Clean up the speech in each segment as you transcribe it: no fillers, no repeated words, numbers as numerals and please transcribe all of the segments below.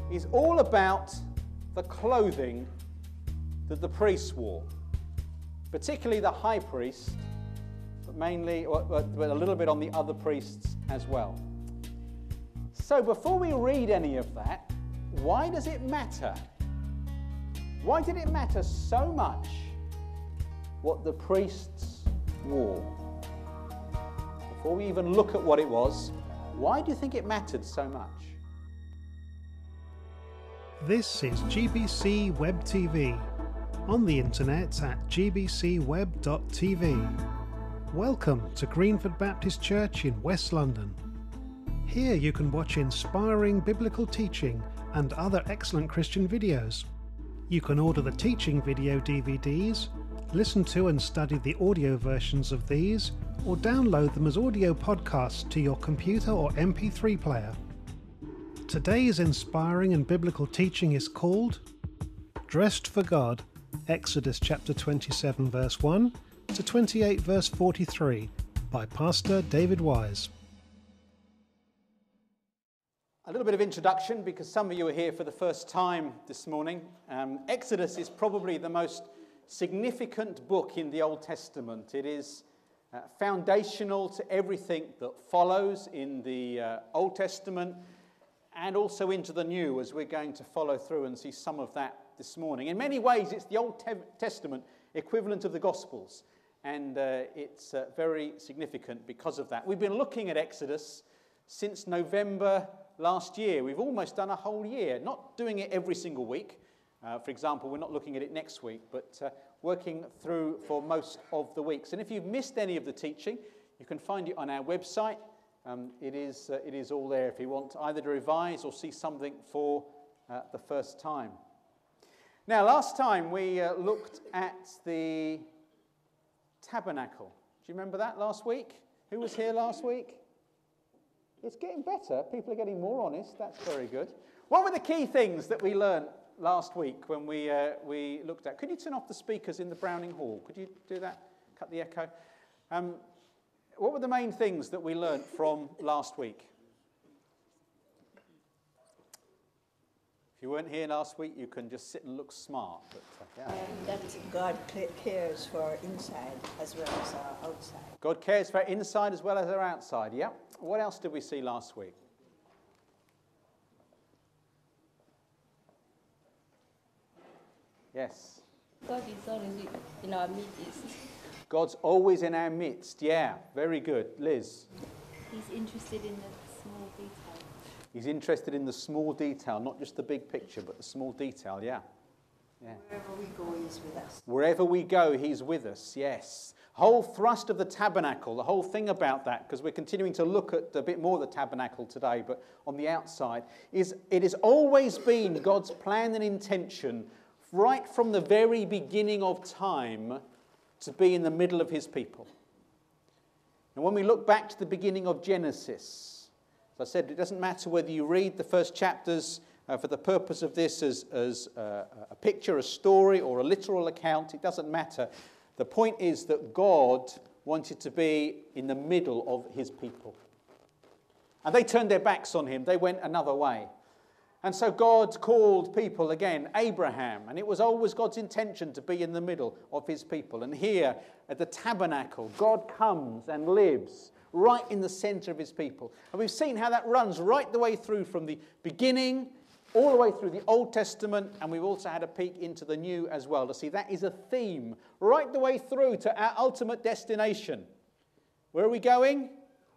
is all about the clothing that the priests wore, particularly the high priest, but mainly, but a little bit on the other priests as well. So before we read any of that, why does it matter? Why did it matter so much what the priests wore? Before we even look at what it was, why do you think it mattered so much? This is GBC Web TV, on the internet at gbcweb.tv. Welcome to Greenford Baptist Church in West London. Here you can watch inspiring biblical teaching and other excellent Christian videos. You can order the teaching video DVDs, listen to and study the audio versions of these, or download them as audio podcasts to your computer or MP3 player. Today's inspiring and biblical teaching is called Dressed for God, Exodus chapter 27 verse 1 to 28 verse 43 by Pastor David Wise. A little bit of introduction, because some of you are here for the first time this morning. Exodus is probably the most significant book in the Old Testament. It is foundational to everything that follows in the Old Testament and also into the New, as we're going to follow through and see some of that this morning. In many ways, it's the Old Testament equivalent of the Gospels, and it's very significant because of that. We've been looking at Exodus since November last year. We've almost done a whole year, not doing it every single week. For example, we're not looking at it next week, but working through for most of the weeks. And if you've missed any of the teaching, you can find it on our website. It is all there if you want either to revise or see something for the first time. Now, last time we looked at the tabernacle. Do you remember that last week? Who was here last week? It's getting better. People are getting more honest. That's very good. What were the key things that we learned last week when we looked at? Could you turn off the speakers in the Browning Hall? Could you do that? Cut the echo. What were the main things that we learnt from last week? If you weren't here last week, you can just sit and look smart. But, that God cares for inside as well as our outside. God cares for our inside as well as our outside, yeah. What else did we see last week? Yes? God is always in our midst. God's always in our midst, yeah. Very good. Liz? He's interested in the small detail. He's interested in the small detail, not just the big picture, but the small detail, yeah. Wherever we go, he's with us. Wherever we go, he's with us, yes. Whole thrust of the tabernacle, the whole thing about that, because we're continuing to look at a bit more of the tabernacle today, but on the outside, is it has always been God's plan and intention right from the very beginning of time to be in the middle of his people. And when we look back to the beginning of Genesis, as I said, it doesn't matter whether you read the first chapters for the purpose of this as a picture, a story, or a literal account. It doesn't matter. The point is that God wanted to be in the middle of his people. And they turned their backs on him. They went another way. And so God called people again, Abraham, and it was always God's intention to be in the middle of his people. And here at the tabernacle, God comes and lives right in the center of his people. And we've seen how that runs right the way through from the beginning all the way through the Old Testament, and we've also had a peek into the New as well to see that is a theme right the way through to our ultimate destination. Where are we going?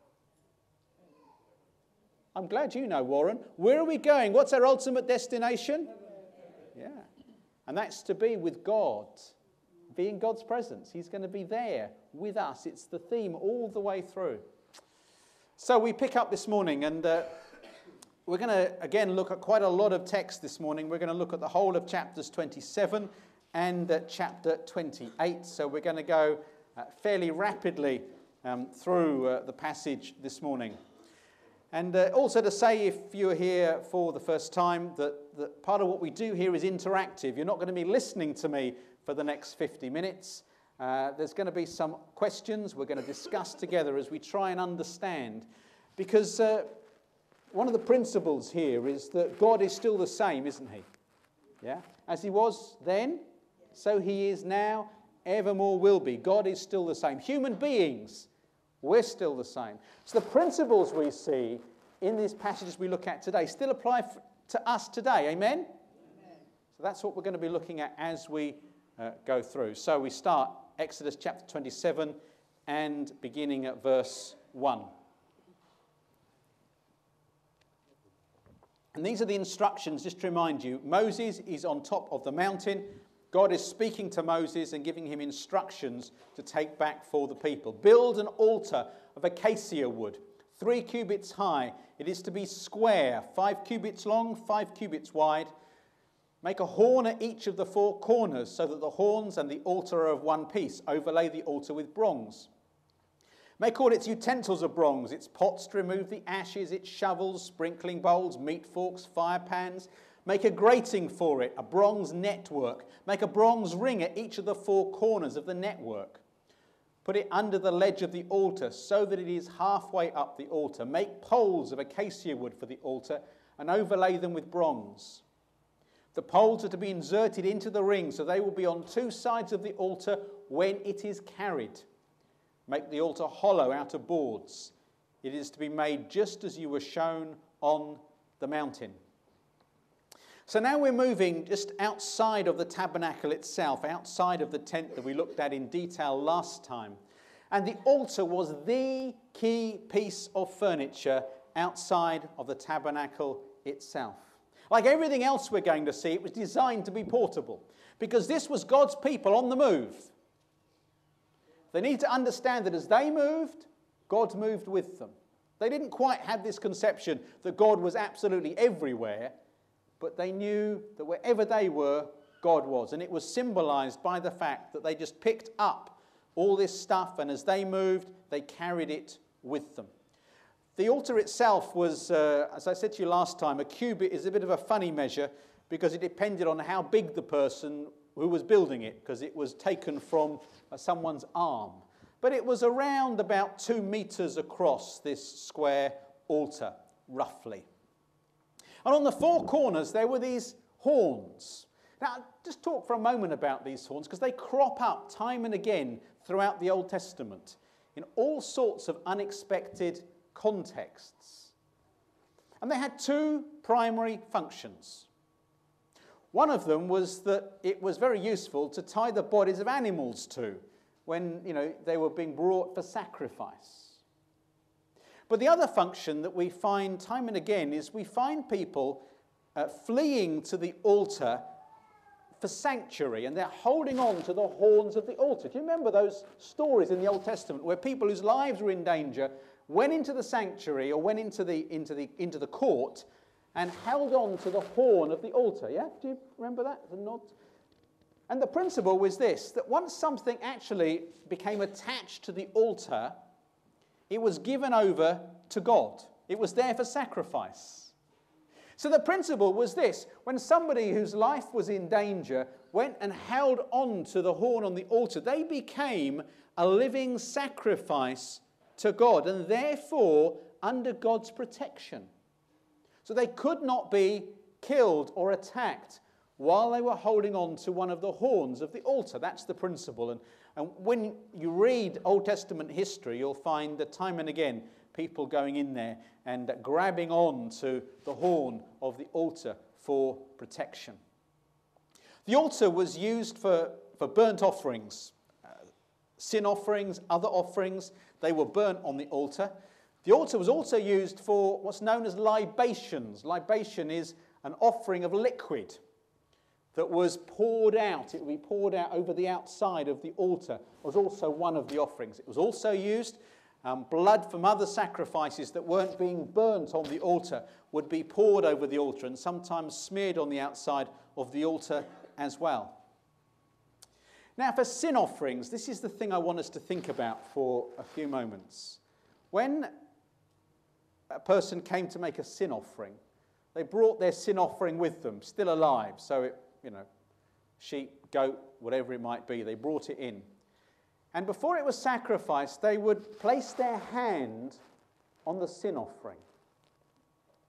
I'm glad you know, Warren. Where are we going? What's our ultimate destination? Yeah. And that's to be with God, be in God's presence. He's going to be there with us. It's the theme all the way through. So we pick up this morning, and we're going to, again, look at quite a lot of text this morning. We're going to look at the whole of chapters 27 and chapter 28. So we're going to go fairly rapidly through the passage this morning. And also to say, if you're here for the first time, that part of what we do here is interactive. You're not going to be listening to me for the next 50 minutes. There's going to be some questions we're going to discuss together as we try and understand. Because one of the principles here is that God is still the same, isn't he? Yeah? As he was then, so he is now, evermore will be. God is still the same. Human beings, we're still the same. So the principles we see in these passages we look at today still apply to us today. Amen? So that's what we're going to be looking at as we go through. So we start Exodus chapter 27 and beginning at verse 1. And these are the instructions, just to remind you. Moses is on top of the mountain. God is speaking to Moses and giving him instructions to take back for the people. Build an altar of acacia wood, 3 cubits high. It is to be square, 5 cubits long, 5 cubits wide. Make a horn at each of the 4 corners so that the horns and the altar are of one piece. Overlay the altar with bronze. Make all its utensils of bronze, its pots to remove the ashes, its shovels, sprinkling bowls, meat forks, fire pans. Make a grating for it, a bronze network. Make a bronze ring at each of the 4 corners of the network. Put it under the ledge of the altar so that it is halfway up the altar. Make poles of acacia wood for the altar and overlay them with bronze. The poles are to be inserted into the ring so they will be on 2 sides of the altar when it is carried. Make the altar hollow out of boards. It is to be made just as you were shown on the mountain. So now we're moving just outside of the tabernacle itself, outside of the tent that we looked at in detail last time. And the altar was the key piece of furniture outside of the tabernacle itself. Like everything else we're going to see, it was designed to be portable because this was God's people on the move. They need to understand that as they moved, God moved with them. They didn't quite have this conception that God was absolutely everywhere, but they knew that wherever they were, God was. And it was symbolized by the fact that they just picked up all this stuff, and as they moved, they carried it with them. The altar itself was, as I said to you last time, a cubit is a bit of a funny measure because it depended on how big the person who was building it, because it was taken from someone's arm. But it was around about 2 meters across, this square altar, roughly. And on the 4 corners, there were these horns. Now, just talk for a moment about these horns, because they crop up time and again throughout the Old Testament in all sorts of unexpected contexts. And they had 2 primary functions. One of them was that it was very useful to tie the bodies of animals to when, they were being brought for sacrifice. But the other function that we find time and again is we find people fleeing to the altar for sanctuary, and they're holding on to the horns of the altar. Do you remember those stories in the Old Testament where people whose lives were in danger went into the sanctuary or went into the court and held on to the horn of the altar? Yeah? Do you remember that? The nod? And the principle was this, that once something actually became attached to the altar, it was given over to God. It was there for sacrifice. So the principle was this, when somebody whose life was in danger went and held on to the horn on the altar, they became a living sacrifice to God and therefore under God's protection. So they could not be killed or attacked while they were holding on to one of the horns of the altar. That's the principle. And when you read Old Testament history, you'll find that time and again, people going in there and grabbing on to the horn of the altar for protection. The altar was used for burnt offerings, sin offerings, other offerings. They were burnt on the altar. The altar was also used for what's known as libations. Libation is an offering of liquid that was poured out. It would be poured out over the outside of the altar. It was also one of the offerings. It was also used, blood from other sacrifices that weren't being burnt on the altar would be poured over the altar and sometimes smeared on the outside of the altar as well. Now for sin offerings, this is the thing I want us to think about for a few moments. When a person came to make a sin offering, they brought their sin offering with them, still alive. So, sheep, goat, whatever it might be, they brought it in. And before it was sacrificed, they would place their hand on the sin offering.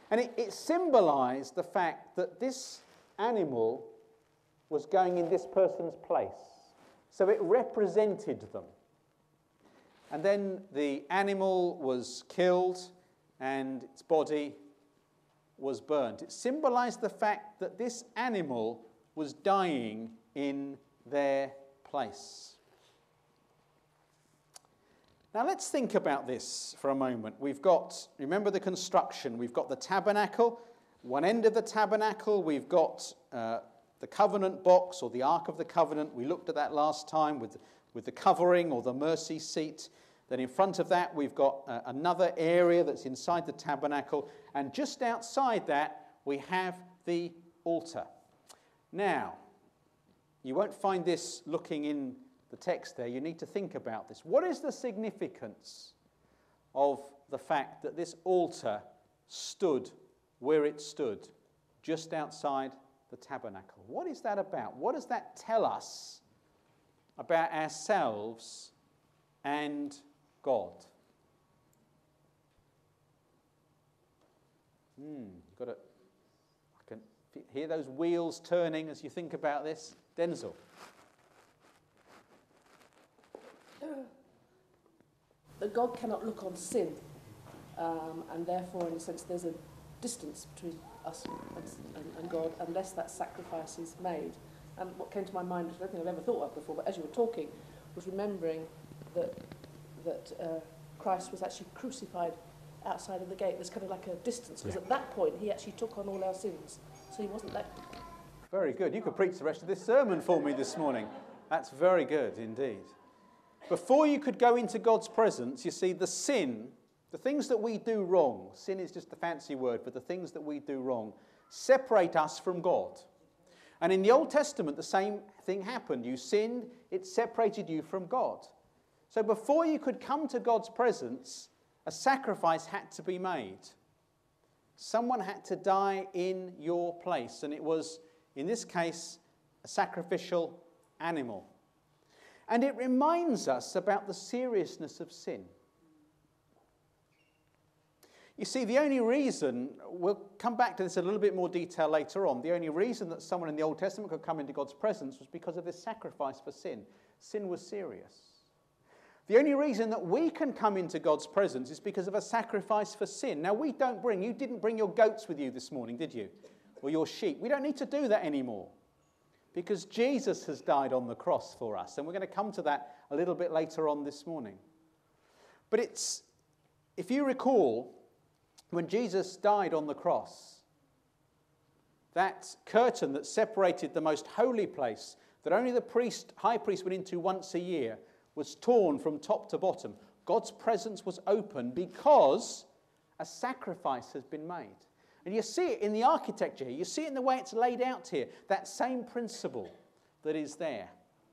And it symbolized the fact that this animal was going in this person's place. So it represented them. And then the animal was killed and its body was burnt. It symbolized the fact that this animal was dying in their place. Now let's think about this for a moment. Remember the construction, we've got the tabernacle. One end of the tabernacle, we've got the covenant box or the Ark of the Covenant. We looked at that last time with the covering or the mercy seat. Then in front of that, we've got another area that's inside the tabernacle. And just outside that, we have the altar. Now, you won't find this looking in the text there. You need to think about this. What is the significance of the fact that this altar stood where it stood, just outside the tabernacle? What is that about? What does that tell us about ourselves and God? I can hear those wheels turning as you think about this. Denzel. That God cannot look on sin, and therefore, in a sense, there's a distance between us and God unless that sacrifice is made. And what came to my mind, which I don't think I've ever thought of before, but as you were talking, was remembering that Christ was actually crucified outside of the gate. There's kind of like a distance, because at that point he actually took on all our sins, so he wasn't left. Very good. You could preach the rest of this sermon for me this morning. That's very good indeed. Before you could go into God's presence, you see, the things that we do wrong, sin is just a fancy word for the things that we do wrong, separate us from God. And in the Old Testament, the same thing happened. You sinned, it separated you from God. So before you could come to God's presence, a sacrifice had to be made. Someone had to die in your place, and it was, in this case, a sacrificial animal. And it reminds us about the seriousness of sin. You see, the only reason, we'll come back to this in a little bit more detail later on, the only reason that someone in the Old Testament could come into God's presence was because of this sacrifice for sin. Sin was serious. The only reason that we can come into God's presence is because of a sacrifice for sin. Now, you didn't bring your goats with you this morning, did you? Or your sheep. We don't need to do that anymore, because Jesus has died on the cross for us. And we're going to come to that a little bit later on this morning. But if you recall, when Jesus died on the cross, that curtain that separated the most holy place, that only the high priest went into once a year, was torn from top to bottom. God's presence was open because a sacrifice has been made. And you see it in the architecture here. You see it in the way it's laid out here. That same principle that is there.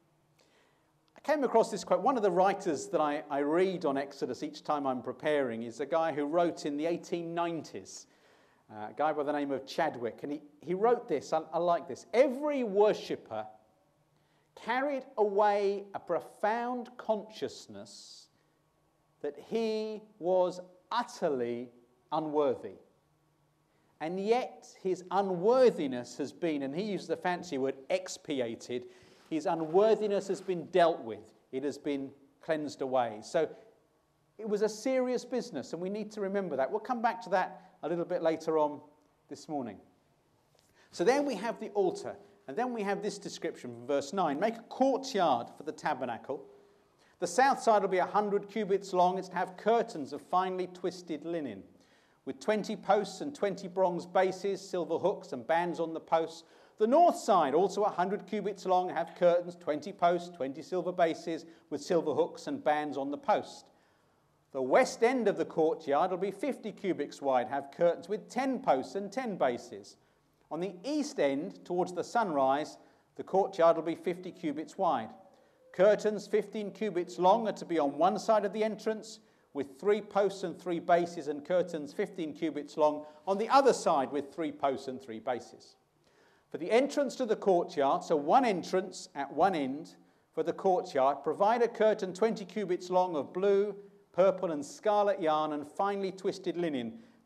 I came across this quote. One of the writers that I read on Exodus each time I'm preparing is a guy who wrote in the 1890s. A guy by the name of Chadwick. And he wrote this. I like this. Every worshipper carried away a profound consciousness that he was utterly unworthy. And yet his unworthiness has been, and he used the fancy word, expiated. His unworthiness has been dealt with. It has been cleansed away. So it was a serious business, and we need to remember that. We'll come back to that a little bit later on this morning. So then we have the altar, and then we have this description from verse 9. Make a courtyard for the tabernacle. The south side will be 100 cubits long. It's to have curtains of finely twisted linen, with 20 posts and 20 bronze bases, silver hooks and bands on the posts. The north side, also 100 cubits long, have curtains, 20 posts, 20 silver bases, with silver hooks and bands on the post. The west end of the courtyard will be 50 cubits wide, have curtains with 10 posts and 10 bases. On the east end, towards the sunrise, the courtyard will be 50 cubits wide. Curtains 15 cubits long are to be on one side of the entrance, with 3 posts and 3 bases, and curtains 15 cubits long on the other side with 3 posts and 3 bases. For the entrance to the courtyard, so one entrance at one end for the courtyard, provide a curtain 20 cubits long of blue, purple and scarlet yarn and finely twisted linen,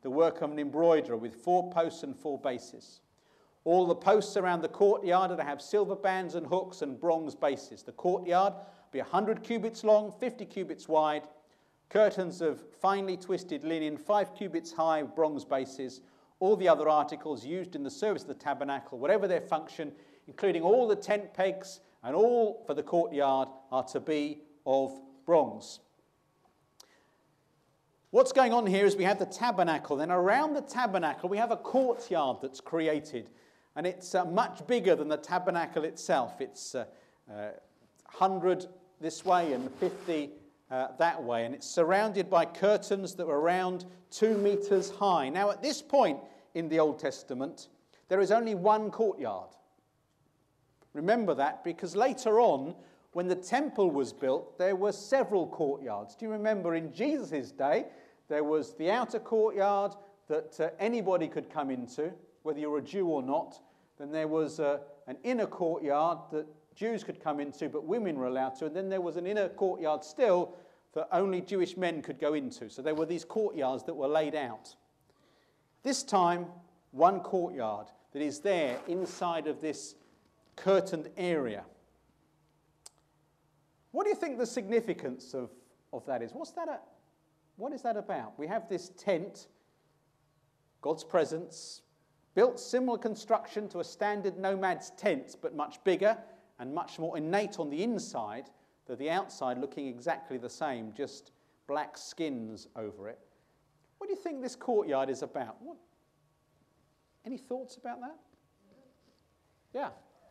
the work of an embroiderer, with 4 posts and 4 bases. All the posts around the courtyard are to have silver bands and hooks and bronze bases. The courtyard will be 100 cubits long, 50 cubits wide, curtains of finely twisted linen, 5 cubits high, bronze bases. All the other articles used in the service of the tabernacle, whatever their function, including all the tent pegs and all for the courtyard, are to be of bronze. What's going on here is we have the tabernacle. Then around the tabernacle we have a courtyard that's created. And it's much bigger than the tabernacle itself. It's 100 this way and 50 that way. And it's surrounded by curtains that were around 2 meters high. Now at this point in the Old Testament, there is only one courtyard. Remember that, because later on, when the temple was built, there were several courtyards. Do you remember in Jesus' day, there was the outer courtyard that anybody could come into, whether you were a Jew or not. Then there was an inner courtyard that Jews could come into, but women were allowed to. And then there was an inner courtyard still that only Jewish men could go into. So there were these courtyards that were laid out. This time, one courtyard that is there inside of this curtained area. What do you think the significance of that is? What is that about? We have this tent, God's presence, built similar construction to a standard nomad's tent, but much bigger and much more innate on the inside than the outside, looking exactly the same, just black skins over it. What do you think this courtyard is about? Any thoughts about that? Yeah.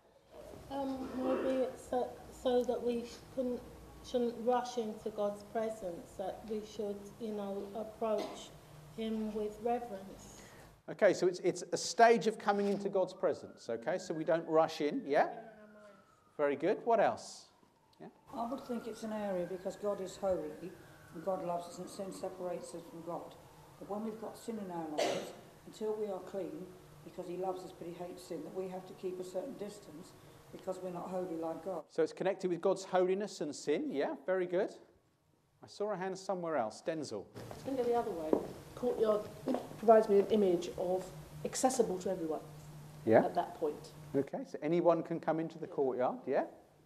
Maybe it's so that we shouldn't rush into God's presence, that we should, approach him with reverence. Okay, so it's a stage of coming into God's presence, okay? So we don't rush in, yeah? Very good. What else? Yeah? I would think it's an area because God is holy and God loves us and sin separates us from God. But when we've got sin in our lives, until we are clean, because he loves us but he hates sin, that we have to keep a certain distance because we're not holy like God. So it's connected with God's holiness and sin, yeah? Very good. I saw a hand somewhere else. Denzel. I think the other way. Courtyard provides me an image of accessible to everyone at that point. Okay, so anyone can come into the courtyard, yeah?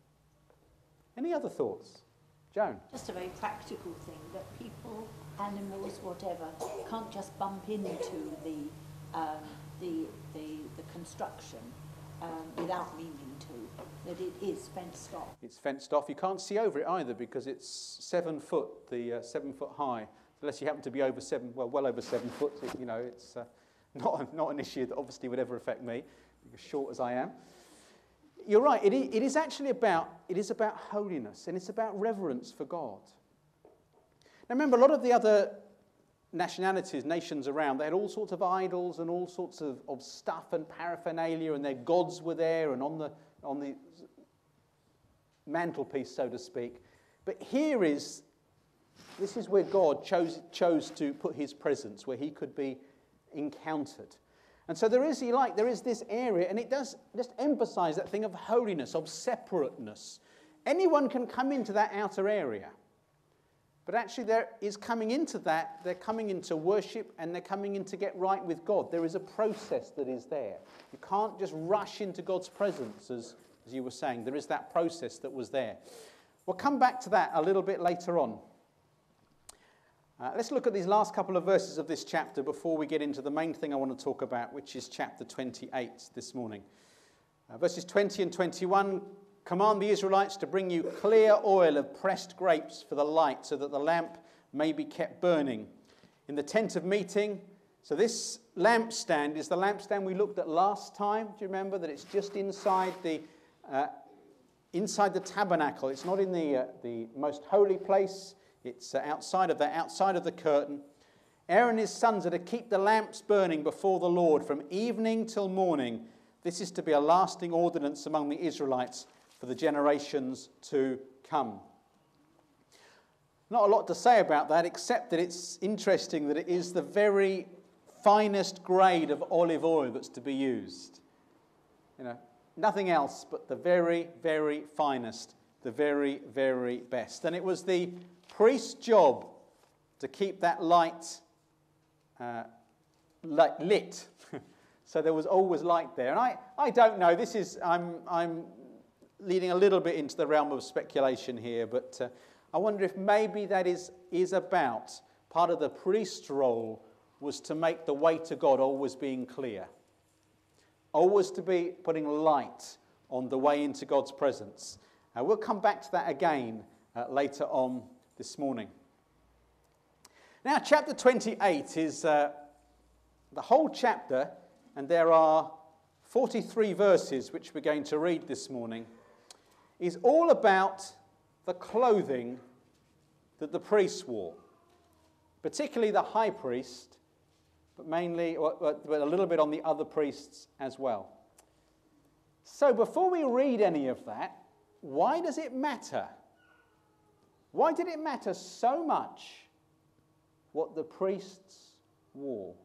Any other thoughts? Joan? Just a very practical thing, that people, animals, whatever, can't just bump into the construction without meaning to, that it is fenced off. It's fenced off. You can't see over it either because it's 7 foot, 7 foot high. Unless you happen to be over well over 7 foot, it's not an issue that obviously would ever affect me, as short as I am. You're right. It is about holiness and it's about reverence for God. Now remember, a lot of the other nations around, they had all sorts of idols and all sorts of stuff and paraphernalia, and their gods were there and on the mantelpiece, so to speak. But this is where God chose to put his presence, where he could be encountered. And so there is this area, and it does just emphasize that thing of holiness, of separateness. Anyone can come into that outer area. But actually there is coming into that, they're coming into worship and they're coming in to get right with God. There is a process that is there. You can't just rush into God's presence, as you were saying. There is that process that was there. We'll come back to that a little bit later on. Let's look at these last couple of verses of this chapter before we get into the main thing I want to talk about, which is chapter 28 this morning. Verses 20 and 21, command the Israelites to bring you clear oil of pressed grapes for the light, so that the lamp may be kept burning. In the tent of meeting, so this lampstand is the lampstand we looked at last time. Do you remember that it's just inside the tabernacle? It's not in the most holy place. It's outside of the curtain. Aaron and his sons are to keep the lamps burning before the Lord from evening till morning. This is to be a lasting ordinance among the Israelites for the generations to come. Not a lot to say about that, except that it's interesting that it is the very finest grade of olive oil that's to be used. Nothing else but the very, very finest, the very, very best. And it was the priest's job to keep that light lit. So there was always light there. And I don't know, I'm leading a little bit into the realm of speculation here, but I wonder if maybe that is about part of the priest's role was to make the way to God always being clear. Always to be putting light on the way into God's presence. We'll come back to that again later on this morning. Now, chapter 28 is the whole chapter, and there are 43 verses which we're going to read this morning, is all about the clothing that the priests wore, particularly the high priest, but mainly, but a little bit on the other priests as well. So before we read any of that, why does it matter? Why did it matter so much what the priests wore?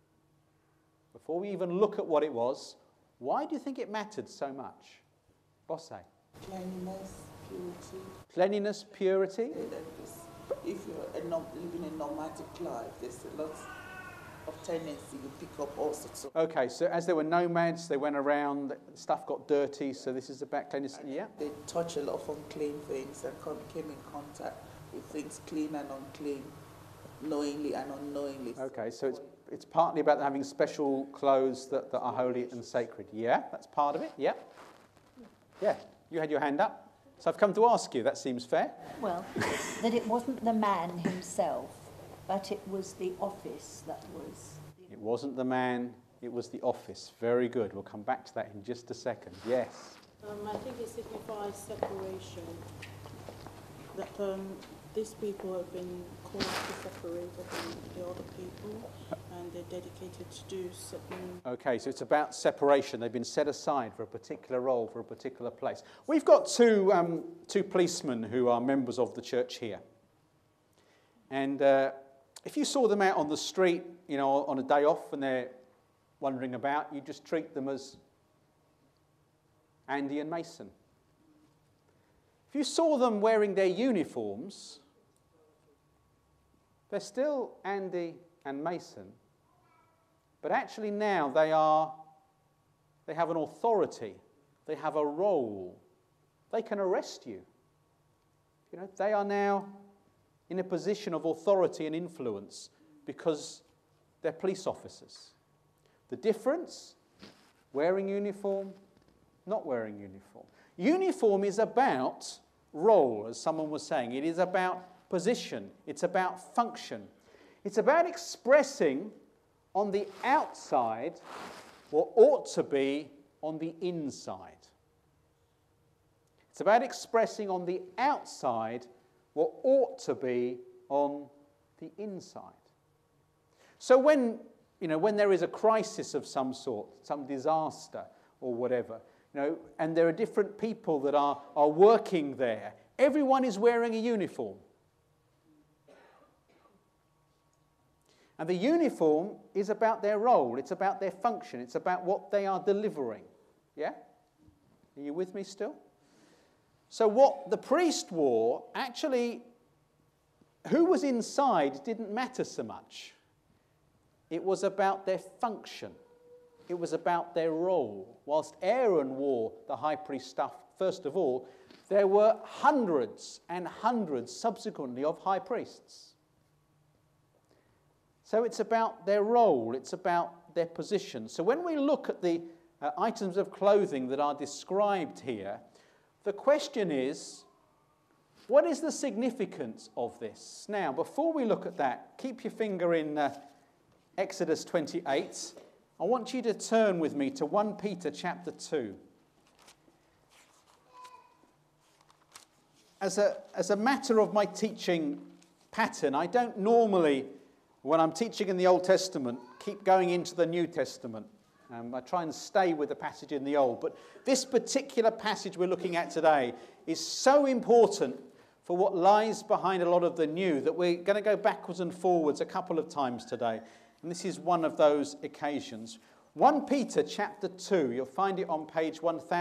Before we even look at what it was, why do you think it mattered so much? Bosse? Cleanliness, purity. Cleanliness, purity. If you're living a nomadic life, there's a lot of tendency you pick up all sorts of... Okay, so as there were nomads, they went around, stuff got dirty, so this is about cleanliness. Yeah. They touch a lot of unclean things and came in contact with things clean and unclean, knowingly and unknowingly. Okay, so it's partly about having special clothes that are holy and sacred. Yeah, that's part of it. Yeah. Yeah, you had your hand up. So I've come to ask you, that seems fair. Well, that it wasn't the man himself, but it was the office that was... It wasn't the man, it was the office. Very good. We'll come back to that in just a second. Yes? I think it signifies separation. That these people have been called to separate from the other people, and they're dedicated to do certain... Okay, so it's about separation. They've been set aside for a particular role, for a particular place. We've got two policemen who are members of the church here. And if you saw them out on the street, you know, on a day off and they're wandering about, you just treat them as Andy and Mason. If you saw them wearing their uniforms, they're still Andy and Mason, but actually now they have an authority, they have a role, they can arrest you. You know, they are now in a position of authority and influence because they're police officers. The difference? Wearing uniform, not wearing uniform. Uniform is about role, as someone was saying. It is about position. It's about function. It's about expressing on the outside what ought to be on the inside. It's about expressing on the outside what ought to be on the inside. So when there is a crisis of some sort, some disaster or whatever, and there are different people that are working there, everyone is wearing a uniform. And the uniform is about their role, it's about their function, it's about what they are delivering. Yeah? Are you with me still? So what the priest wore, actually, who was inside didn't matter so much. It was about their function. It was about their role. Whilst Aaron wore the high priest stuff, first of all, there were hundreds and hundreds subsequently of high priests. So it's about their role, it's about their position. So when we look at the items of clothing that are described here, the question is, what is the significance of this? Now, before we look at that, keep your finger in Exodus 28. I want you to turn with me to 1 Peter chapter 2. As a matter of my teaching pattern, I don't normally, when I'm teaching in the Old Testament, keep going into the New Testament. I try and stay with the passage in the Old. But this particular passage we're looking at today is so important for what lies behind a lot of the New that we're going to go backwards and forwards a couple of times today. And this is one of those occasions. 1 Peter chapter 2, you'll find it on page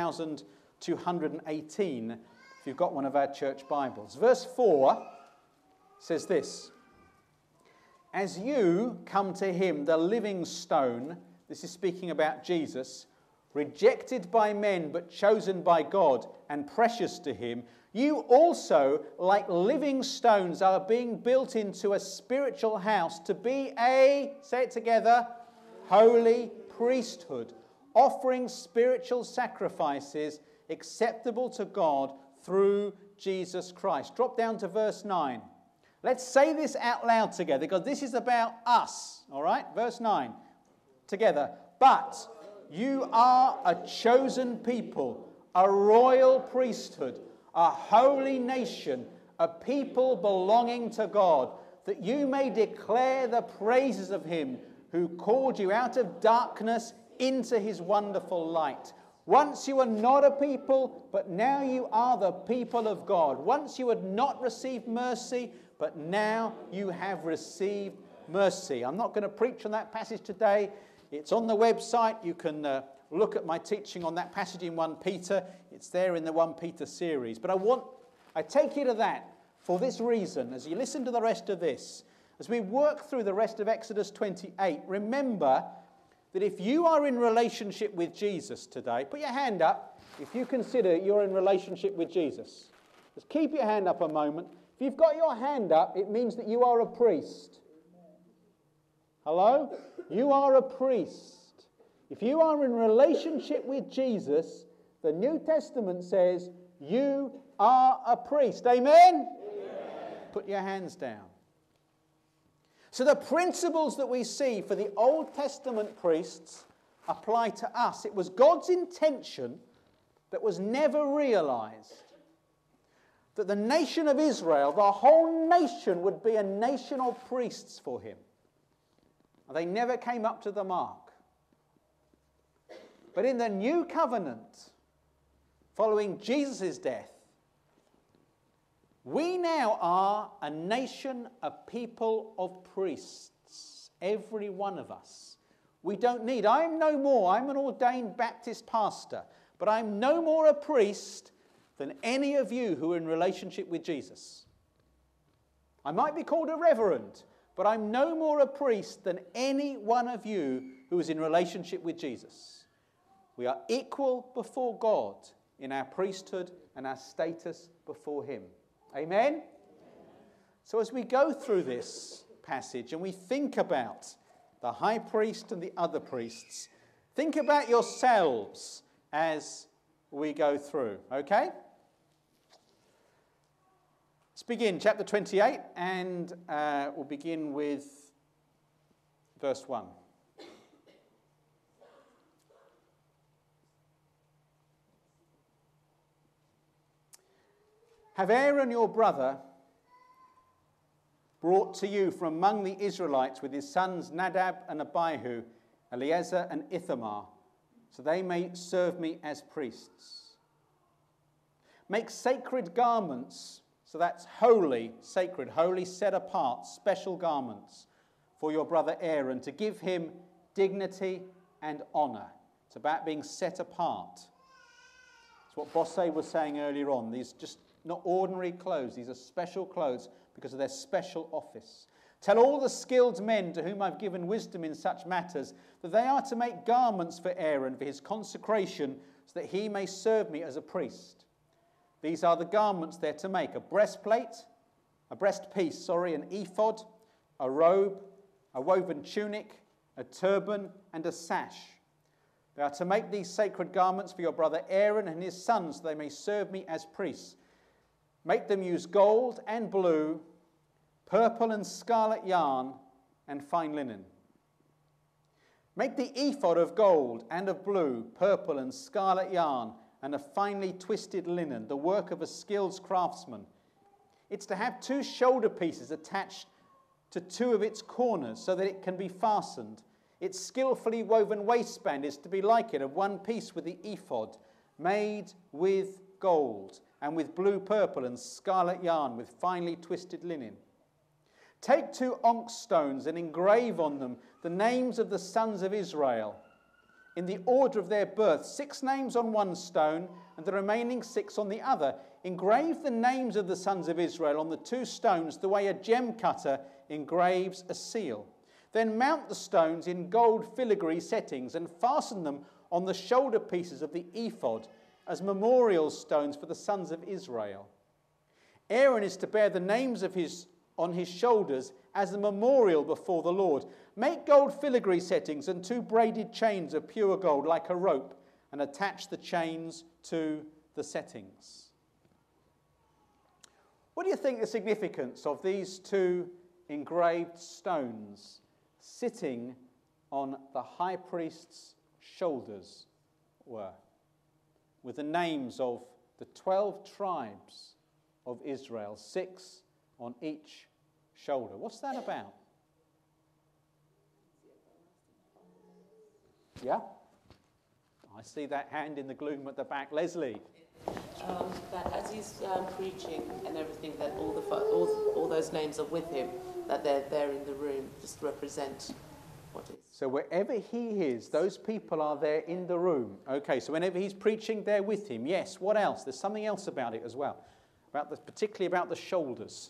1218 if you've got one of our church Bibles. Verse 4 says this: as you come to him, the living stone, this is speaking about Jesus, rejected by men but chosen by God and precious to him, you also, like living stones, are being built into a spiritual house to be a, say it together, holy priesthood, offering spiritual sacrifices acceptable to God through Jesus Christ. Drop down to verse 9. Let's say this out loud together, because this is about us, all right? Verse 9, together. But you are a chosen people, a royal priesthood, a holy nation, a people belonging to God, that you may declare the praises of him who called you out of darkness into his wonderful light. Once you were not a people, but now you are the people of God. Once you had not received mercy, but now you have received mercy. I'm not going to preach on that passage today. It's on the website. You can look at my teaching on that passage in 1 Peter. It's there in the 1 Peter series. But I take you to that for this reason. As you listen to the rest of this, as we work through the rest of Exodus 28, remember that if you are in relationship with Jesus today, put your hand up if you consider you're in relationship with Jesus. Just keep your hand up a moment. If you've got your hand up, it means that you are a priest. Hello? You are a priest. If you are in relationship with Jesus, the New Testament says you are a priest. Amen? Amen. Put your hands down. So the principles that we see for the Old Testament priests apply to us. It was God's intention that was never realized, that the nation of Israel, the whole nation, would be a nation of priests for him. They never came up to the mark. But in the new covenant, following Jesus' death, we now are a nation, a people of priests, every one of us. I'm an ordained Baptist pastor, but I'm no more a priest than any of you who are in relationship with Jesus. I might be called a reverend, but I'm no more a priest than any one of you who is in relationship with Jesus. We are equal before God in our priesthood and our status before him. Amen? So as we go through this passage and we think about the high priest and the other priests, think about yourselves as we go through, okay? Let's begin chapter 28, and we'll begin with verse 1. Have Aaron your brother brought to you from among the Israelites with his sons Nadab and Abihu, Eleazar and Ithamar, so they may serve me as priests. Make sacred garments, so that's holy, sacred, holy, set apart, special garments for your brother Aaron, to give him dignity and honour. It's about being set apart. It's what Bosse was saying earlier on. These just not ordinary clothes. These are special clothes because of their special office. Tell all the skilled men to whom I've given wisdom in such matters that they are to make garments for Aaron for his consecration, so that he may serve me as a priest. These are the garments they're to make: a breastpiece, an ephod, a robe, a woven tunic, a turban, and a sash. They are to make these sacred garments for your brother Aaron and his sons, so they may serve me as priests. Make them use gold and blue, purple and scarlet yarn, and fine linen. Make the ephod of gold and of blue, purple and scarlet yarn, and of finely twisted linen, the work of a skilled craftsman. It's to have 2 shoulder pieces attached to 2 of its corners so that it can be fastened. Its skillfully woven waistband is to be like it, of one piece with the ephod, made with gold, and with blue, purple, and scarlet yarn, with finely twisted linen. Take 2 onyx stones and engrave on them the names of the sons of Israel, in the order of their birth, 6 names on one stone, and the remaining 6 on the other. engrave the names of the sons of Israel on the 2 stones the way a gem cutter engraves a seal. Then mount the stones in gold filigree settings and fasten them on the shoulder pieces of the ephod as memorial stones for the sons of Israel. Aaron is to bear the names on his shoulders as a memorial before the Lord. Make gold filigree settings and 2 braided chains of pure gold like a rope, and attach the chains to the settings. What do you think the significance of these 2 engraved stones sitting on the high priest's shoulders were, with the names of the 12 tribes of Israel, 6 on each shoulder? What's that about? Yeah? I see that hand in the gloom at the back. Leslie? That as he's preaching and everything, that all those names are with him, that they're there in the room, just represent what is. So wherever he is, those people are there in the room. Okay, so whenever he's preaching, they're with him. Yes, what else? There's something else about it as well, particularly about the shoulders.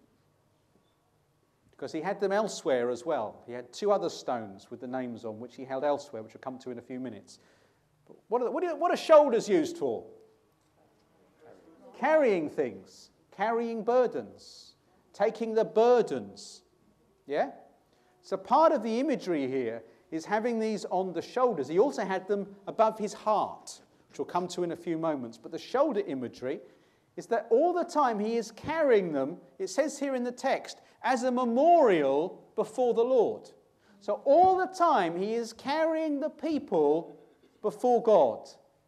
Because he had them elsewhere as well. He had 2 other stones with the names on, which he held elsewhere, which we'll come to in a few minutes. But what are shoulders used for? Carrying things, carrying burdens, taking the burdens. Yeah? So part of the imagery here is having these on the shoulders. He also had them above his heart, which we'll come to in a few moments. But the shoulder imagery is that all the time he is carrying them, it says here in the text, as a memorial before the Lord. So all the time he is carrying the people before God.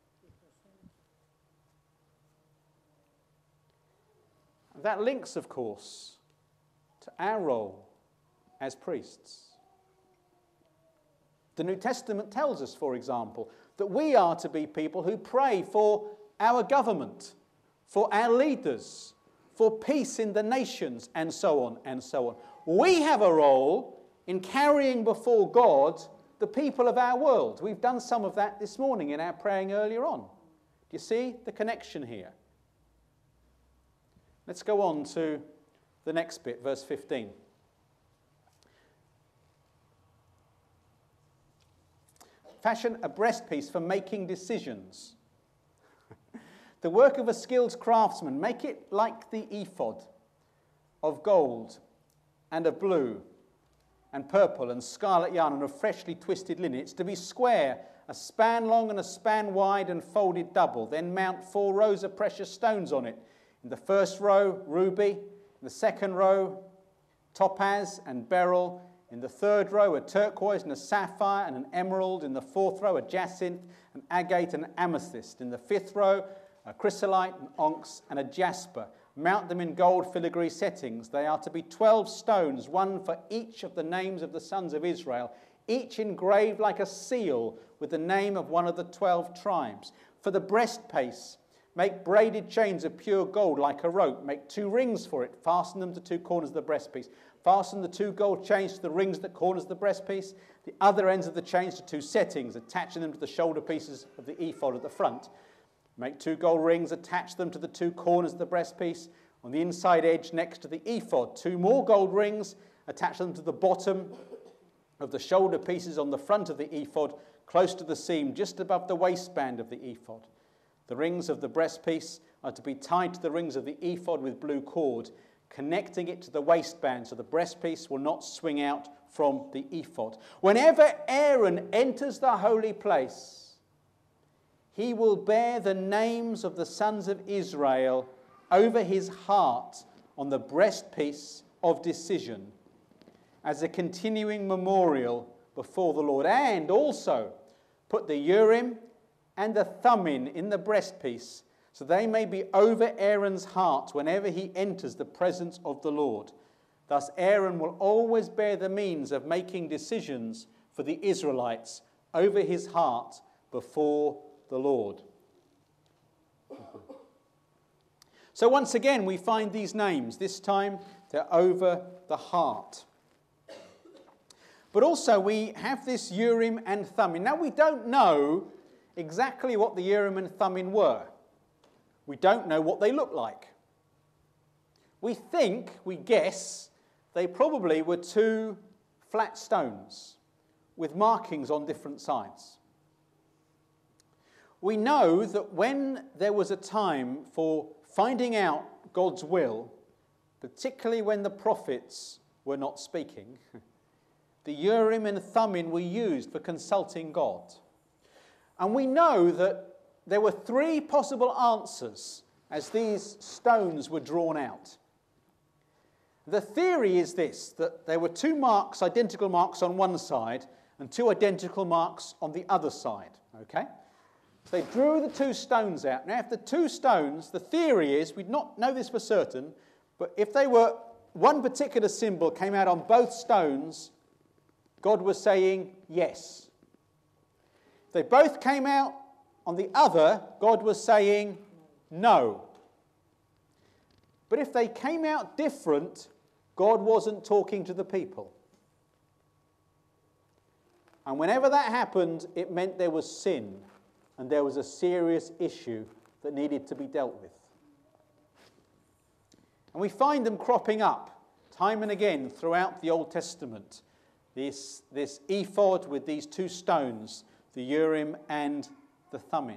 That links, of course, to our role as priests. The New Testament tells us, for example, that we are to be people who pray for our government, for our leaders, for peace in the nations, and so on and so on. We have a role in carrying before God the people of our world. We've done some of that this morning in our praying earlier on. Do you see the connection here? Let's go on to the next bit, verse 15. Fashion a breastpiece for making decisions. The work of a skilled craftsman. Make it like the ephod, of gold and of blue and purple and scarlet yarn and of freshly twisted linen. It's to be square, a span long and a span wide and folded double. Then mount 4 rows of precious stones on it. In the first row, ruby. In the second row, topaz and beryl. In the third row, a turquoise and a sapphire and an emerald. In the fourth row, a jacinth, an agate and an amethyst. In the fifth row, a chrysolite, an onyx and a jasper. Mount them in gold filigree settings. They are to be 12 stones, one for each of the names of the sons of Israel, each engraved like a seal with the name of one of the 12 tribes. For the breastpiece, make braided chains of pure gold like a rope. Make 2 rings for it. Fasten them to 2 corners of the breastpiece. Fasten the 2 gold chains to the rings at the corners of the breastpiece. The other ends of the chains to 2 settings, attaching them to the shoulder pieces of the ephod at the front. Make 2 gold rings, attach them to the 2 corners of the breastpiece. On the inside edge next to the ephod, 2 more gold rings, attach them to the bottom of the shoulder pieces on the front of the ephod, close to the seam, just above the waistband of the ephod. The rings of the breastpiece are to be tied to the rings of the ephod with blue cord, connecting it to the waistband so the breastpiece will not swing out from the ephod. Whenever Aaron enters the holy place, he will bear the names of the sons of Israel over his heart on the breastpiece of decision as a continuing memorial before the Lord, and also put the Urim and the Thummim in the breastpiece, so they may be over Aaron's heart whenever he enters the presence of the Lord. Thus Aaron will always bear the means of making decisions for the Israelites over his heart before the Lord. So once again we find these names. This time they're over the heart. But also we have this Urim and Thummim. Now we don't know exactly what the Urim and Thummim were. We don't know what they look like. We guess, they probably were two flat stones with markings on different sides. We know that when there was a time for finding out God's will, particularly when the prophets were not speaking, the Urim and Thummim were used for consulting God. And we know that there were three possible answers as these stones were drawn out. The theory is this, that there were two marks, identical marks on one side, and two identical marks on the other side. Okay? So they drew the two stones out. Now, if the two stones, the theory is, we don't know this for certain, but if they were, one particular symbol came out on both stones, God was saying yes. If they both came out on the other, God was saying no. But if they came out different, God wasn't talking to the people. And whenever that happened, it meant there was sin, and there was a serious issue that needed to be dealt with. And we find them cropping up time and again throughout the Old Testament. This ephod with these two stones, the Urim and the Thummim.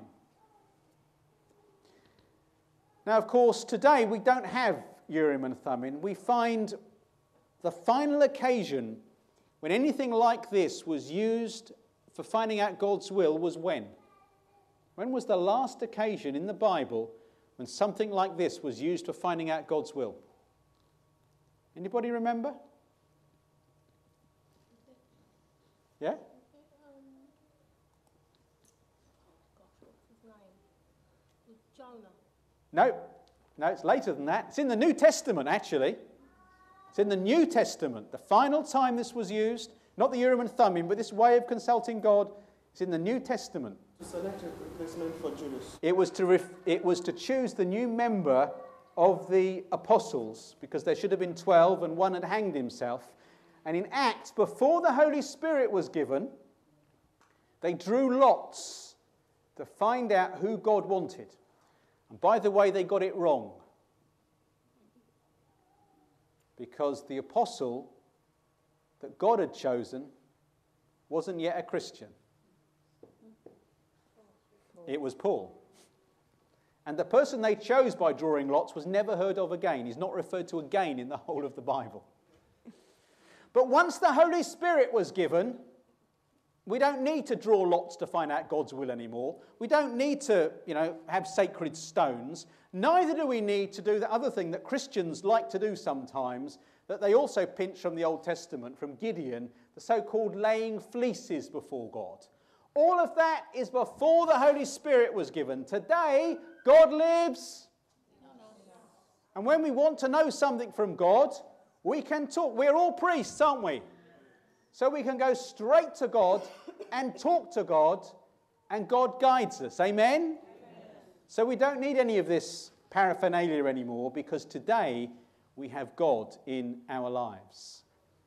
Now, of course, today we don't have Urim and Thummim. We find the final occasion when anything like this was used for finding out God's will was when? When was the last occasion in the Bible when something like this was used for finding out God's will? Anybody remember? Yeah? Gosh, what's his name? With Jonah. No, it's later than that. It's in the New Testament, actually. It's in the New Testament. The final time this was used, not the Urim and Thummim, but this way of consulting God, is in the New Testament. Selected replacement for Judas. It was to choose the new member of the apostles, because there should have been 12 and one had hanged himself. And in Acts, before the Holy Spirit was given, they drew lots to find out who God wanted. And by the way, they got it wrong. Because the apostle that God had chosen wasn't yet a Christian. It was Paul. And the person they chose by drawing lots was never heard of again. He's not referred to again in the whole of the Bible. But once the Holy Spirit was given, we don't need to draw lots to find out God's will anymore. We don't need to, have sacred stones. Neither do we need to do the other thing that Christians like to do sometimes, that they also pinch from the Old Testament, from Gideon, the so-called laying fleeces before God. All of that is before the Holy Spirit was given. Today, God lives. And when we want to know something from God, we can talk. We're all priests, aren't we? So we can go straight to God and talk to God, and God guides us. Amen? Amen. So we don't need any of this paraphernalia anymore, because today we have God in our lives.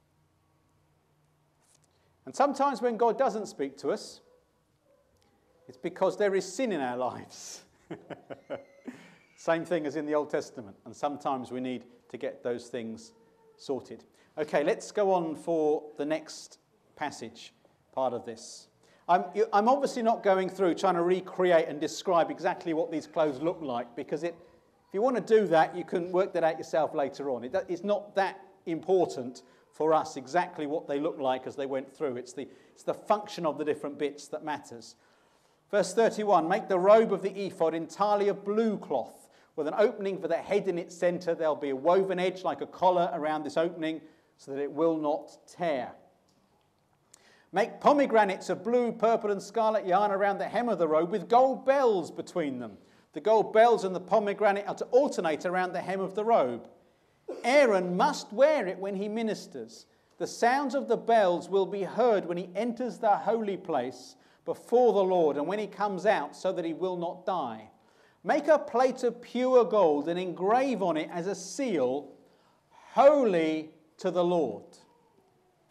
And sometimes when God doesn't speak to us, it's because there is sin in our lives. Same thing as in the Old Testament. And sometimes we need to get those things sorted. Okay, let's go on for the next passage, part of this. I'm obviously not going through trying to recreate and describe exactly what these clothes look like, because if you want to do that, you can work that out yourself later on. It's not that important for us exactly what they look like as they went through. It's the function of the different bits that matters. Verse 31, make the robe of the ephod entirely of blue cloth, with an opening for the head in its centre. There'll be a woven edge like a collar around this opening, so that it will not tear. Make pomegranates of blue, purple and scarlet yarn around the hem of the robe, with gold bells between them. The gold bells and the pomegranate are to alternate around the hem of the robe. Aaron must wear it when he ministers. The sounds of the bells will be heard when he enters the holy place before the Lord, and when he comes out, so that he will not die. Make a plate of pure gold and engrave on it as a seal, holy to the Lord.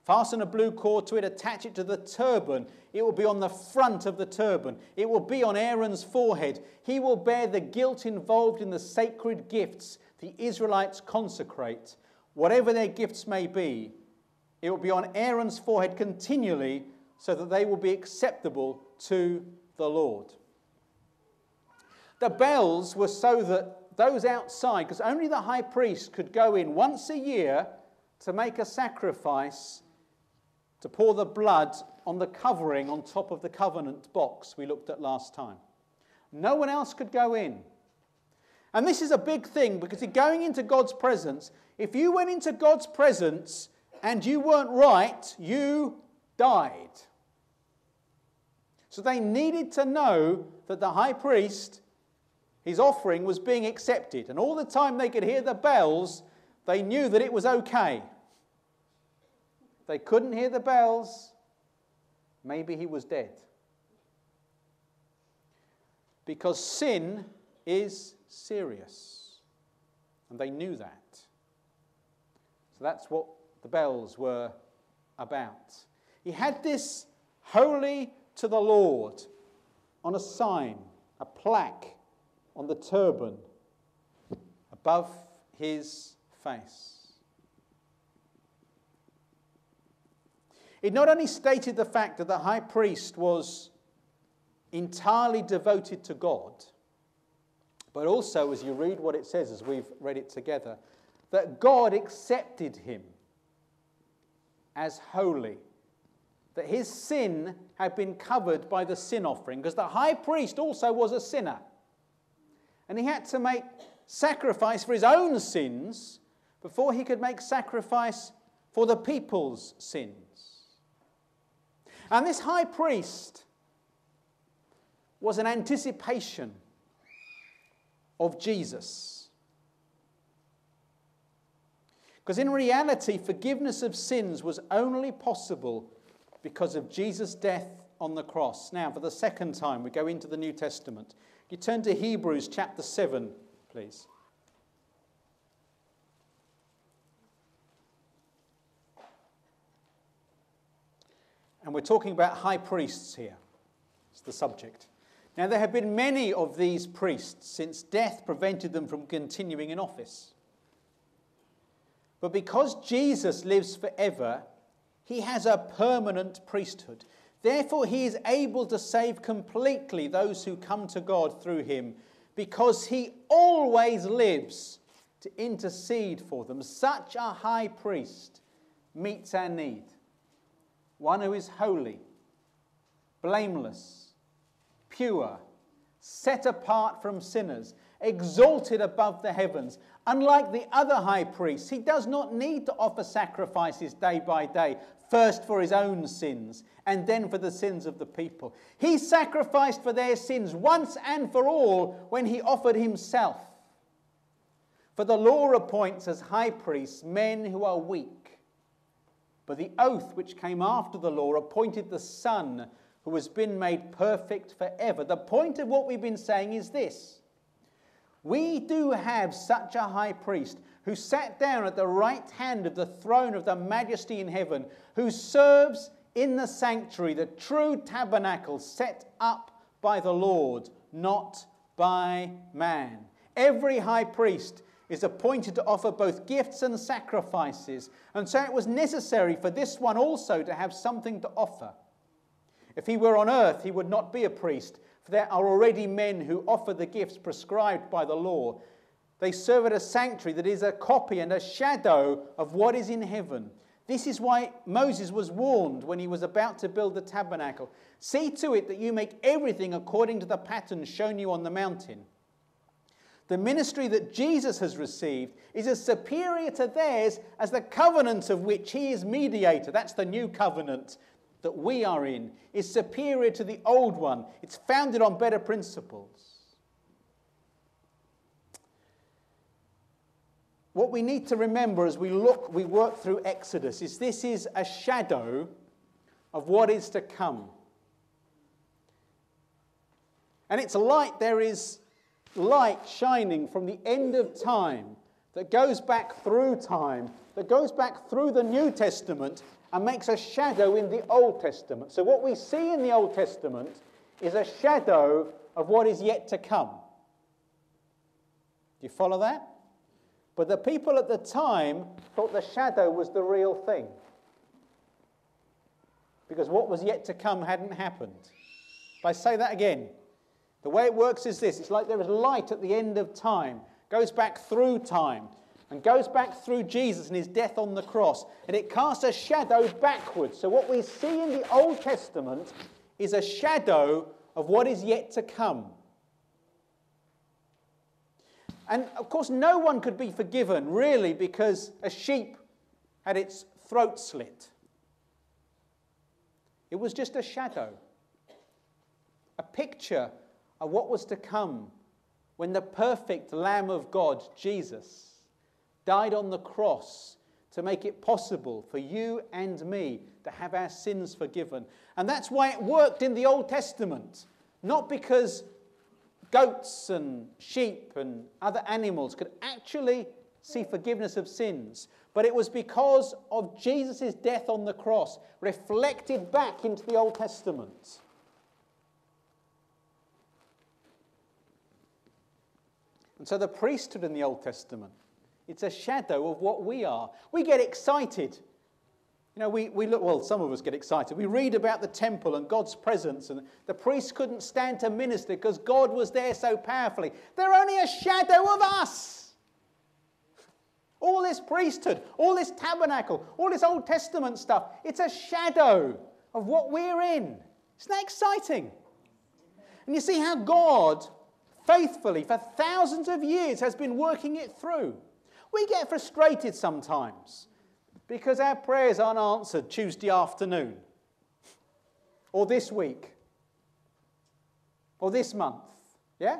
Fasten a blue cord to it, attach it to the turban. It will be on the front of the turban. It will be on Aaron's forehead. He will bear the guilt involved in the sacred gifts the Israelites consecrate. Whatever their gifts may be, it will be on Aaron's forehead continually so that they will be acceptable to the Lord. The bells were so that those outside, because only the high priest could go in once a year to make a sacrifice, to pour the blood on the covering on top of the covenant box we looked at last time. No one else could go in. And this is a big thing, because going into God's presence, if you went into God's presence and you weren't right, you died. So they needed to know that the high priest, his offering was being accepted. And all the time they could hear the bells, they knew that it was okay. They couldn't hear the bells, maybe he was dead. Because sin is serious. And they knew that. So that's what the bells were about. He had this holy to the Lord on a sign, a plaque on the turban above his face. It not only stated the fact that the high priest was entirely devoted to God, but also, as you read what it says, as we've read it together, that God accepted him as holy, that his sin had been covered by the sin offering, because the high priest also was a sinner. And he had to make sacrifice for his own sins before he could make sacrifice for the people's sins. And this high priest was an anticipation of Jesus. Because in reality, forgiveness of sins was only possible because of Jesus' death on the cross. Now, for the second time, we go into the New Testament. You turn to Hebrews chapter 7, please. And we're talking about high priests here. It's the subject. Now, there have been many of these priests since death prevented them from continuing in office. But because Jesus lives forever, he has a permanent priesthood. Therefore, he is able to save completely those who come to God through him, because he always lives to intercede for them. Such a high priest meets our need. One who is holy, blameless, pure, set apart from sinners, exalted above the heavens. Unlike the other high priests, he does not need to offer sacrifices day by day, first for his own sins and then for the sins of the people. He sacrificed for their sins once and for all when he offered himself. For the law appoints as high priests men who are weak. But the oath which came after the law appointed the Son who has been made perfect forever. The point of what we've been saying is this. We do have such a high priest who sat down at the right hand of the throne of the majesty in heaven, who serves in the sanctuary, the true tabernacle set up by the Lord, not by man. Every high priest is appointed to offer both gifts and sacrifices, and so it was necessary for this one also to have something to offer. If he were on earth, he would not be a priest, for there are already men who offer the gifts prescribed by the law. They serve at a sanctuary that is a copy and a shadow of what is in heaven. This is why Moses was warned when he was about to build the tabernacle. See to it that you make everything according to the pattern shown you on the mountain. The ministry that Jesus has received is as superior to theirs as the covenant of which he is mediator. That's the new covenant that we are in, is superior to the old one. It's founded on better principles. What we need to remember as we work through Exodus is this is a shadow of what is to come. And it's light, there is light shining from the end of time that goes back through time, that goes back through the New Testament and makes a shadow in the Old Testament. So what we see in the Old Testament is a shadow of what is yet to come. Do you follow that? But the people at the time thought the shadow was the real thing, because what was yet to come hadn't happened. If I say that again, the way it works is this. It's like there is light at the end of time, goes back through time, and goes back through Jesus and his death on the cross, and it casts a shadow backwards. So what we see in the Old Testament is a shadow of what is yet to come. And of course no one could be forgiven really because a sheep had its throat slit. It was just a shadow, a picture of what was to come when the perfect Lamb of God, Jesus, died on the cross to make it possible for you and me to have our sins forgiven. And that's why it worked in the Old Testament. Not because goats and sheep and other animals could actually see forgiveness of sins, but it was because of Jesus' death on the cross reflected back into the Old Testament. And so the priesthood in the Old Testament, it's a shadow of what we are. We get excited. You know, we look, well, some of us get excited. We read about the temple and God's presence, and the priests couldn't stand to minister because God was there so powerfully. They're only a shadow of us. All this priesthood, all this tabernacle, all this Old Testament stuff, it's a shadow of what we're in. Isn't that exciting? And you see how God faithfully for thousands of years has been working it through. We get frustrated sometimes because our prayers aren't answered Tuesday afternoon, or this week, or this month. Yeah?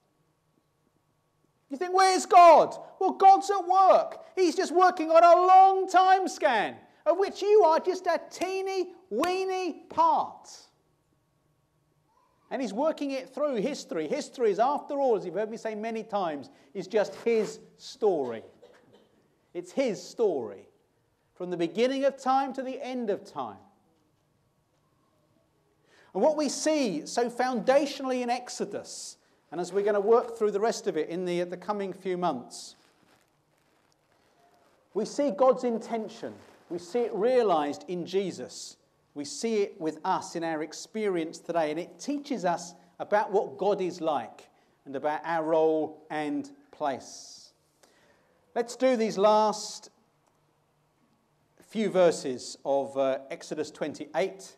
You think, where's God? Well, God's at work. He's just working on a long time scan, of which you are just a teeny weeny part. And he's working it through history. History is, after all, as you've heard me say many times, is just his story. It's his story. From the beginning of time to the end of time. And what we see so foundationally in Exodus, and as we're going to work through the rest of it in the coming few months, we see God's intention. We see it realized in Jesus. We see it with us in our experience today, and it teaches us about what God is like and about our role and place. Let's do these last few verses of Exodus 28,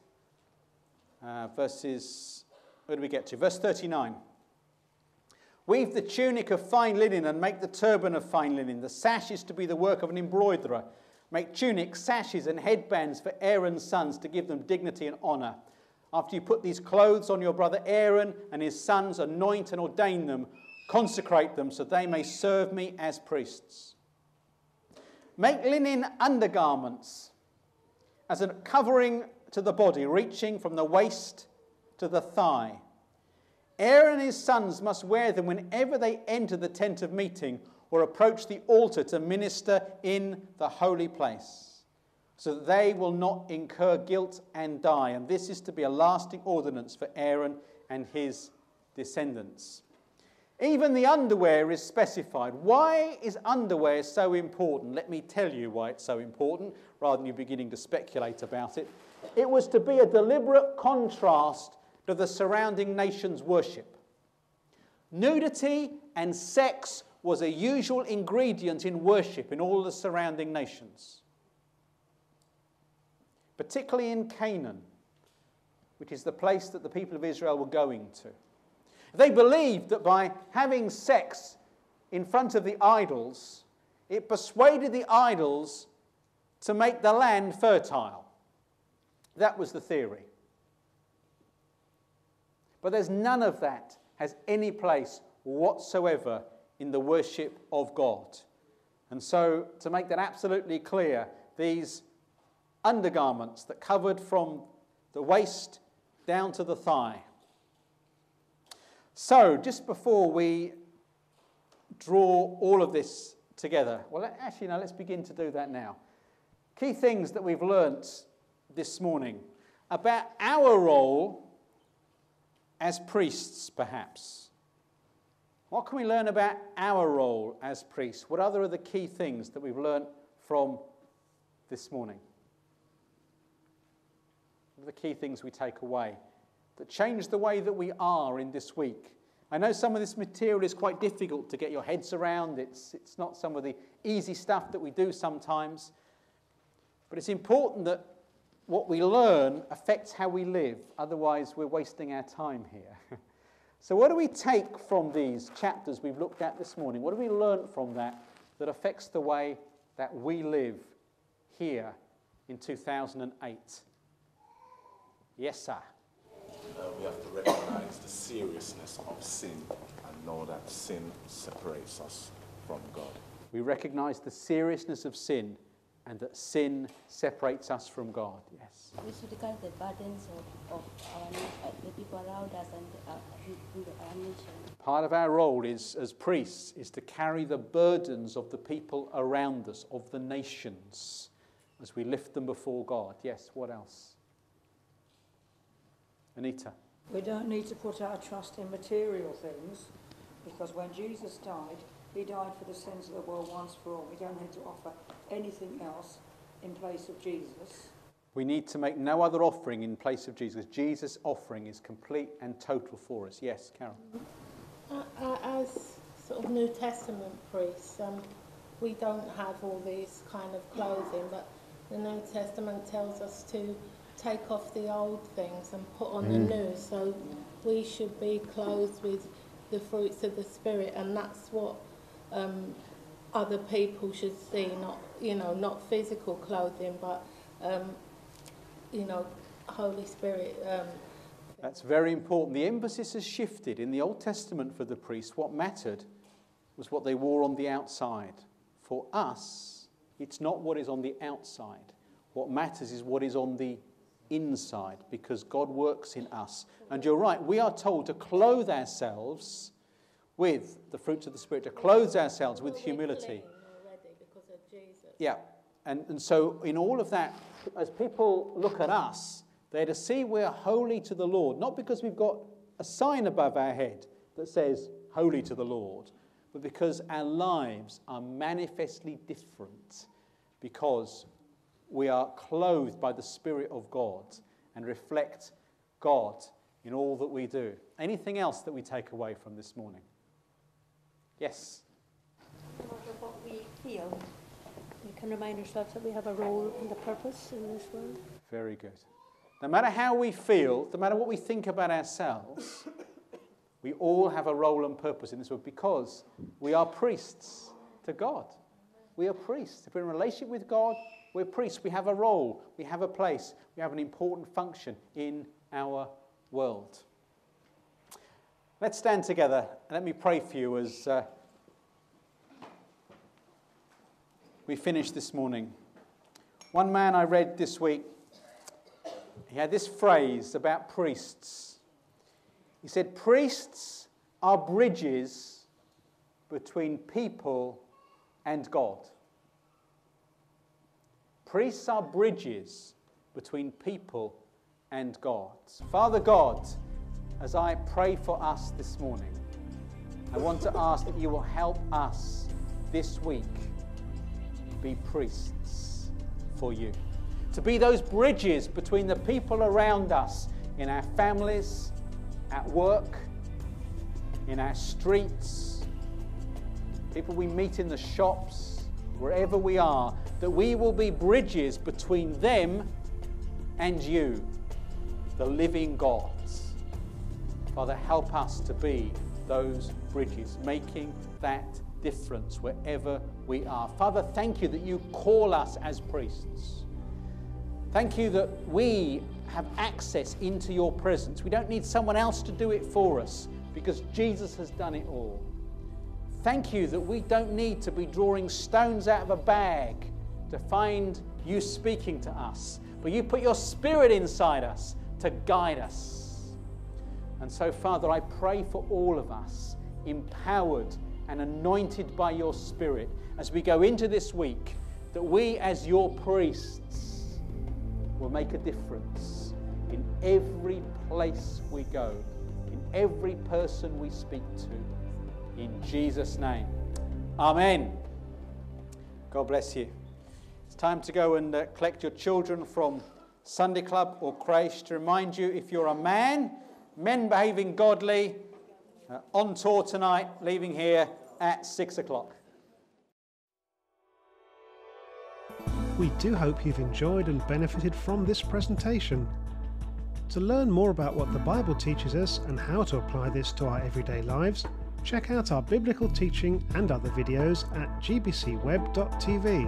verses, where do we get to? Verse 39. Weave the tunic of fine linen and make the turban of fine linen. The sash is to be the work of an embroiderer. Make tunics, sashes, and headbands for Aaron's sons to give them dignity and honor. After you put these clothes on your brother Aaron and his sons, anoint and ordain them, consecrate them so they may serve me as priests. Make linen undergarments as a covering to the body, reaching from the waist to the thigh. Aaron and his sons must wear them whenever they enter the tent of meeting or approach the altar to minister in the holy place, so that they will not incur guilt and die. And this is to be a lasting ordinance for Aaron and his descendants. Even the underwear is specified. Why is underwear so important? Let me tell you why it's so important, rather than you beginning to speculate about it. It was to be a deliberate contrast to the surrounding nation's worship. Nudity and sex was a usual ingredient in worship in all the surrounding nations, particularly in Canaan, which is the place that the people of Israel were going to. They believed that by having sex in front of the idols, it persuaded the idols to make the land fertile. That was the theory. But there's none of that has any place whatsoever in the worship of God. And so, to make that absolutely clear, these undergarments that covered from the waist down to the thigh. So, just before we draw all of this together, well, actually, no, let's begin to do that now. Key things that we've learnt this morning about our role as priests, perhaps. What can we learn about our role as priests? What other are the key things that we've learnt from this morning? What are the key things we take away that change the way that we are in this week? I know some of this material is quite difficult to get your heads around. It's not some of the easy stuff that we do sometimes. But it's important that what we learn affects how we live. Otherwise, we're wasting our time here. So what do we take from these chapters we've looked at this morning? What do we learn from that affects the way that we live here in 2008? Yes, sir. We have to recognize the seriousness of sin and know that sin separates us from God. We recognize the seriousness of sin and that sin separates us from God. Yes. We should carry the burdens of the people around us and our nation. Part of our role is, as priests, is to carry the burdens of the people around us, of the nations, as we lift them before God. Yes, what else? Anita? We don't need to put our trust in material things, because when Jesus died, he died for the sins of the world once for all. We don't need to offer anything else in place of Jesus. We need to make no other offering in place of Jesus. Jesus' offering is complete and total for us. Yes, Carol? As sort of New Testament priests, we don't have all these kind of clothing, but the New Testament tells us to take off the old things and put on the new. So we should be clothed with the fruits of the Spirit, and that's what other people should see. Not physical clothing, but Holy Spirit. That's very important. The emphasis has shifted. In the Old Testament for the priests, what mattered was what they wore on the outside. For us, it's not what is on the outside. What matters is what is on the inside, because God works in us. And you're right, we are told to clothe ourselves with the fruits of the Spirit, to clothe ourselves with humility. Already because of Jesus. Yeah, and so in all of that, as people look at us, they're to see we're holy to the Lord, not because we've got a sign above our head that says holy to the Lord, but because our lives are manifestly different, because we are clothed by the Spirit of God and reflect God in all that we do. Anything else that we take away from this morning? Yes? No matter what we feel, we can remind ourselves that we have a role and a purpose in this world. Very good. No matter how we feel, no matter what we think about ourselves, we all have a role and purpose in this world, because we are priests to God. We are priests. If we're in a relationship with God, we're priests. We have a role. We have a place. We have an important function in our world. Let's stand together and let me pray for you as we finish this morning. One man I read this week, he had this phrase about priests. He said, priests are bridges between people and God. Priests are bridges between people and God. Father God, as I pray for us this morning, I want to ask that you will help us this week be priests for you. To be those bridges between the people around us in our families, at work, in our streets, people we meet in the shops, wherever we are, that we will be bridges between them and you, the living God. Father, help us to be those bridges, making that difference wherever we are. Father, thank you that you call us as priests. Thank you that we have access into your presence. We don't need someone else to do it for us, because Jesus has done it all. Thank you that we don't need to be drawing stones out of a bag to find you speaking to us, but you put your Spirit inside us to guide us. And so, Father, I pray for all of us, empowered and anointed by your Spirit, as we go into this week, that we as your priests will make a difference in every place we go, in every person we speak to. In Jesus' name. Amen. God bless you. It's time to go and collect your children from Sunday Club or creche. To remind you, if you're a man, men behaving godly, on tour tonight, leaving here at 6 o'clock. We do hope you've enjoyed and benefited from this presentation. To learn more about what the Bible teaches us and how to apply this to our everyday lives, check out our biblical teaching and other videos at gbcweb.tv.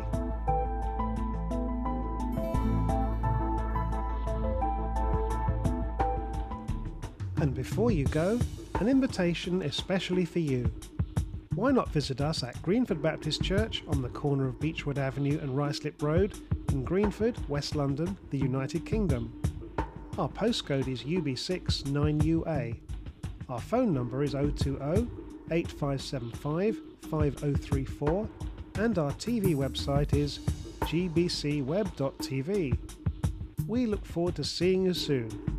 And before you go, an invitation especially for you. Why not visit us at Greenford Baptist Church on the corner of Beechwood Avenue and Ruislip Road in Greenford, West London, the United Kingdom. Our postcode is UB6 9UA. Our phone number is 020 8575 5034 and our TV website is gbcweb.tv. We look forward to seeing you soon.